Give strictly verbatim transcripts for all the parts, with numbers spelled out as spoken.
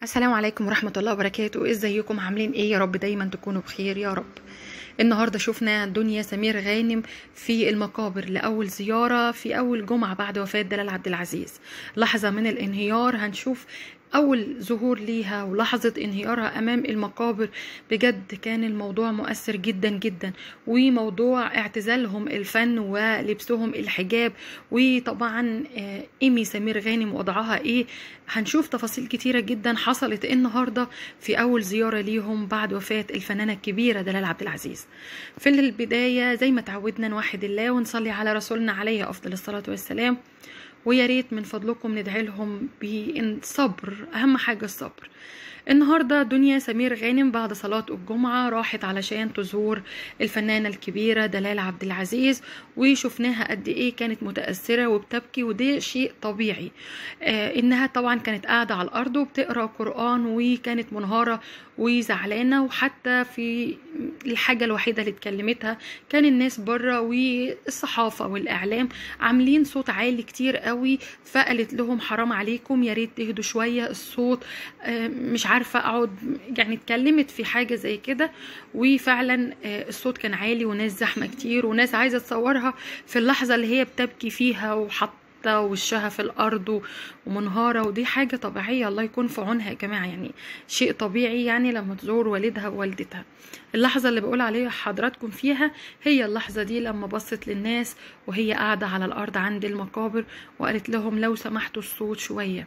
السلام عليكم ورحمة الله وبركاته. ازيكم عاملين ايه؟ يا رب دايما تكونوا بخير يا رب. النهاردة شفنا دنيا سمير غانم في المقابر لأول زيارة في أول جمعة بعد وفاة دلال عبد العزيز. لحظة من الانهيار، هنشوف أول ظهور ليها ولحظة انهيارها أمام المقابر. بجد كان الموضوع مؤثر جدا جدا، وموضوع اعتزالهم الفن ولبسهم الحجاب، وطبعا إيمي سمير غانم وضعها إيه. هنشوف تفاصيل كتيرة جدا حصلت النهاردة في أول زيارة ليهم بعد وفاة الفنانة الكبيرة دلال عبد العزيز. في البداية زي ما تعودنا نوحد الله ونصلي على رسولنا عليه أفضل الصلاة والسلام، ويا ريت من فضلكم ندعي لهم بالصبر، اهم حاجه الصبر. النهارده دنيا سمير غانم بعد صلاه الجمعه راحت علشان تزور الفنانه الكبيره دلال عبد العزيز، وشفناها قد ايه كانت متاثره وبتبكي، وده شيء طبيعي. آه انها طبعا كانت قاعده على الارض وبتقرا قران، وكانت منهاره وزعلانه، وحتى في الحاجه الوحيده اللي اتكلمتها كان الناس بره والصحافه والاعلام عاملين صوت عالي كتير قوي، فقالت لهم حرام عليكم، يا ريت تهدوا شويه الصوت. آه مش عارفه اقعد، يعني اتكلمت في حاجه زي كده، وفعلا آه الصوت كان عالي وناس زحمه كتير، وناس عايزه تصورها في اللحظه اللي هي بتبكي فيها وحط وشها في الارض ومنهاره، ودي حاجه طبيعيه، الله يكون في عونها يا جماعه، يعني شيء طبيعي يعني لما تزور والدها ووالدتها. اللحظه اللي بقول عليها حضراتكم فيها هي اللحظه دي، لما بصت للناس وهي قاعده على الارض عند المقابر وقالت لهم لو سمحتوا الصوت شويه.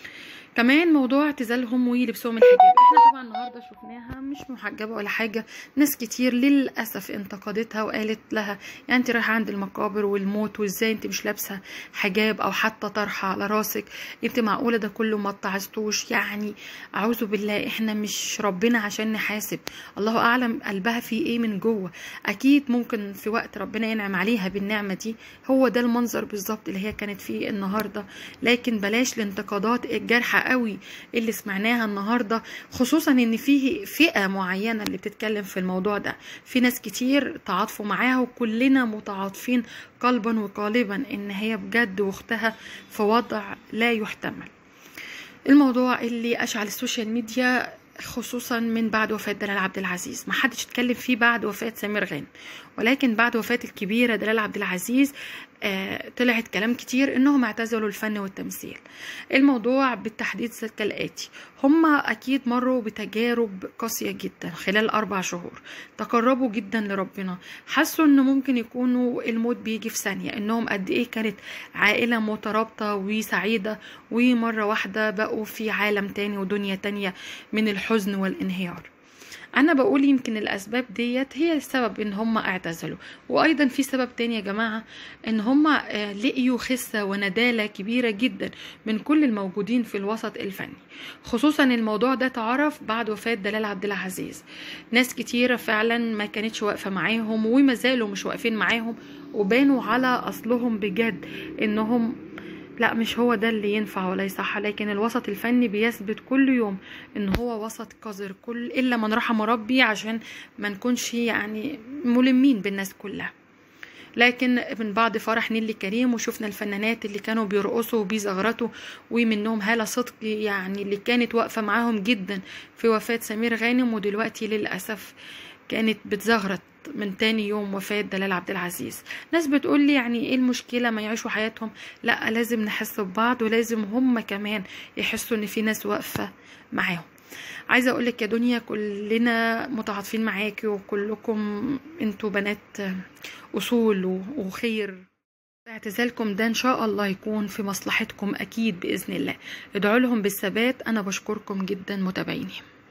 كمان موضوع اعتزالهم ولبسهم الحجاب، احنا طبعا النهارده شفناها مش محجبه ولا حاجه. ناس كتير للاسف انتقدتها وقالت لها يعني انت رايحه عند المقابر والموت، وازاي انت مش لابسه حجاب او حتى طرحه على راسك؟ انت معقوله ده كله ما اتعظتوش؟ يعني اعوذ بالله، احنا مش ربنا عشان نحاسب، الله اعلم قلبها في ايه من جوه. اكيد ممكن في وقت ربنا ينعم عليها بالنعمه دي، هو ده المنظر بالظبط اللي هي كانت فيه النهارده. لكن بلاش الانتقادات الجارحه قوي اللي سمعناها النهارده، خصوصا ان فيه فئه معينه اللي بتتكلم في الموضوع ده. في ناس كتير تعاطفوا معاها، وكلنا متعاطفين قلبا وقالبا ان هي بجد واختها في وضع لا يحتمل. الموضوع اللي اشعل السوشيال ميديا خصوصا من بعد وفاة دلال عبد العزيز، ما حدش اتكلم فيه بعد وفاة سمير غانم، ولكن بعد وفاة الكبيرة دلال عبد العزيز آه طلعت كلام كتير انهم اعتزلوا الفن والتمثيل. الموضوع بالتحديد كالآتي: هما اكيد مروا بتجارب قاسية جدا خلال اربع شهور، تقربوا جدا لربنا، حسوا ان ممكن يكونوا الموت بيجي في ثانية، انهم قد ايه كانت عائلة مترابطة وسعيدة، ومرة واحدة بقوا في عالم تاني ودنيا تانية من الحزن والانهيار. انا بقول يمكن الاسباب ديت هي السبب ان هم اعتزلوا، وايضا في سبب تاني يا جماعة، ان هم لقيوا خسة وندالة كبيرة جدا من كل الموجودين في الوسط الفني. خصوصا الموضوع ده تعرف بعد وفاة دلال عبد العزيز، ناس كتيرة فعلا ما كانتش واقفة معاهم وما زالوا مش واقفين معاهم، وبانوا على اصلهم بجد، انهم لا مش هو ده اللي ينفع ولا يصح. لكن الوسط الفني بيثبت كل يوم ان هو وسط قذر، كل الا من رحم ربي، عشان ما نكونش يعني ملمين بالناس كلها. لكن من بعد فرح نيلي كريم وشفنا الفنانات اللي كانوا بيرقصوا وبيزغرطوا، ومنهم هالة صدقي يعني اللي كانت واقفة معاهم جدا في وفاة سمير غانم، ودلوقتي للأسف كانت بتزغرط من تاني يوم وفاة دلال عبد العزيز. ناس بتقول لي يعني ايه المشكلة ما يعيشوا حياتهم؟ لا، لازم نحس ببعض، ولازم هم كمان يحسوا ان في ناس واقفة معاهم. عايزة اقولك يا دنيا كلنا متعاطفين معاكي، وكلكم انتوا بنات اصول وخير. اعتزالكم ده ان شاء الله يكون في مصلحتكم اكيد باذن الله. ادعوا لهم بالثبات. انا بشكركم جدا متابعيني.